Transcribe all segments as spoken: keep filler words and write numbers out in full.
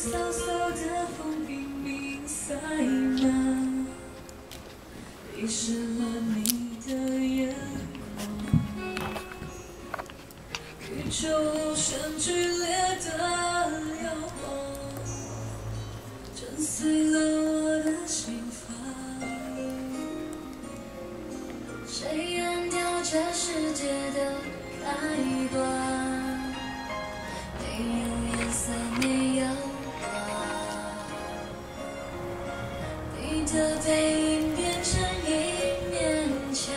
萧瑟的风拼命塞满，遗失了你的眼眶。宇宙像剧烈的摇晃，震碎了我的心房。谁按掉这世界的开关？没有颜色，没有光。你的背影变成一面墙，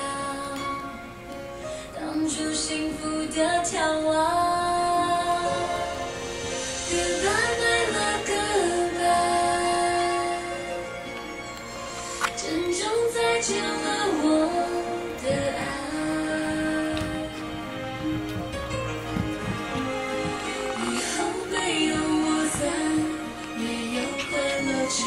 挡住幸福的眺望。Goodbye, my love, goodbye。珍重再见了我的爱。以后没有我在，没有快乐起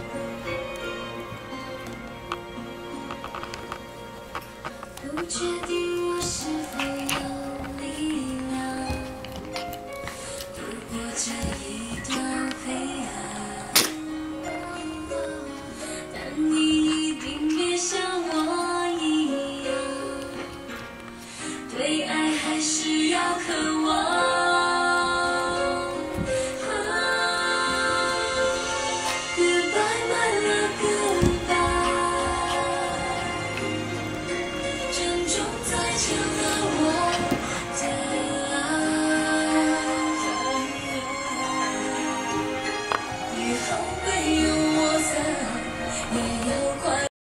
来。不确定。